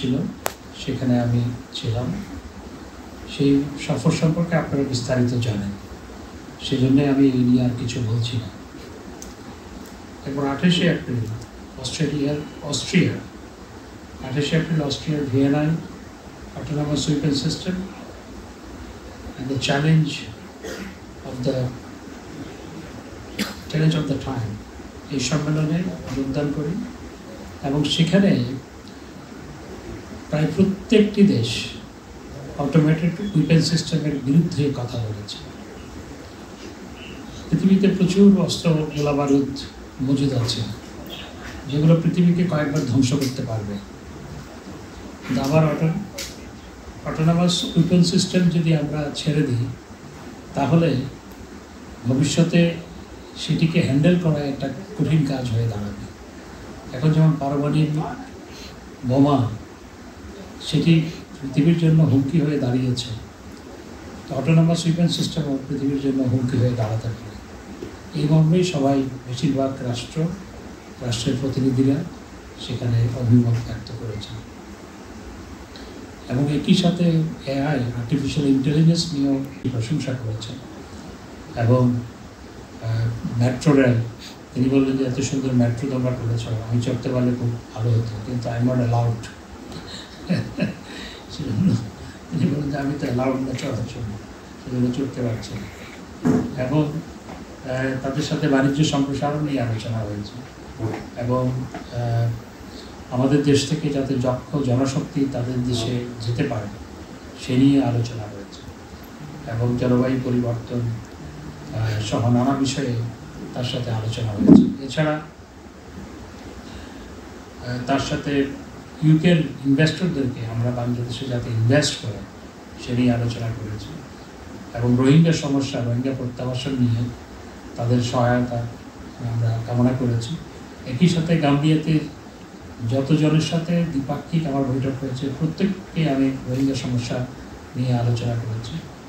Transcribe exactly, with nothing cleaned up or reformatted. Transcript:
ছিল, সেখানে আমি ছিলাম। সেই সফর সম্পর্কে আপনারা বিস্তারিত জানেন, সেজন্য আমি এই নিয়ে আর কিছু বলছি না। এরপর আঠাশে এপ্রিল অস্ট্রেলিয়ার অস্ট্রিয়া আঠাশে এপ্রিল অস্ট্রিয়ার ভিয়েনায় autonomous weapon system and the challenge of the challenge of the time এই সম্মেলনে যোগদান করি এবং সেখানে প্রায় প্রত্যেকটি দেশ অটোমেটেড উইপেন সিস্টেমের বিরুদ্ধে কথা বলেছে। পৃথিবীতে প্রচুর অস্ত্র গোলা বারুদ মজুদ আছে যেগুলো পৃথিবীকে কয়েকবার ধ্বংস করতে পারবে। আবার অটো অটোনমাস উইপেন সিস্টেম যদি আমরা ছেড়ে দিই তাহলে ভবিষ্যতে সেটিকে হ্যান্ডেল করা একটা কঠিন কাজ হয়ে দাঁড়াবে। এখন যেমন পারমাণবিক বোমা সেটি পৃথিবীর জন্য হুমকি হয়ে দাঁড়িয়েছে, তো অটোনমাস উইপেন সিস্টেমও পৃথিবীর জন্য হুমকি হয়ে দাঁড়াতে পারে। এই মর্মেই সবাই বেশিরভাগ রাষ্ট্র রাষ্ট্রের প্রতিনিধিরা সেখানে অভিমত ব্যক্ত করেছেন এবং একই সাথে এআই আর্টিফিশিয়াল ইন্টেলিজেন্স নিয়েও প্রশংসা করেছেন। এবং মেট্রো রেল, তিনি বললেন যে এত সুন্দর মেট্রো তোমরা করেছ, আমি চড়তে পারলে খুব ভালো হতো, কিন্তু আই এম নট অ্যালাউড। সেজন্য তিনি বললেন যে আমি তো অ্যালাউড না চড়ার জন্য, সেজন্য চড়তে পারছি না। এবং তাদের সাথে বাণিজ্য সম্প্রসারণ নিয়ে আলোচনা হয়েছে এবং আমাদের দেশ থেকে যাতে দক্ষ জনশক্তি তাদের দেশে যেতে পারে সে নিয়ে আলোচনা হয়েছে এবং জলবায়ু পরিবর্তন সহ নানা বিষয়ে তার সাথে আলোচনা হয়েছে। এছাড়া তার সাথে ইউকের ইনভেস্টরদেরকে আমরা বাংলাদেশে যাতে ইনভেস্ট করে সে নিয়ে আলোচনা করেছি এবং রোহিঙ্গা সমস্যা, রোহিঙ্গা প্রত্যাবাসন নিয়ে তাদের সহায়তা আমরা কামনা করেছি। একই সাথে গাম্বিয়াতে যতজনের সাথে দ্বিপাক্ষিক আমার বৈঠক হয়েছে প্রত্যেককে আমি রোহিঙ্গা সমস্যা নিয়ে আলোচনা করেছি।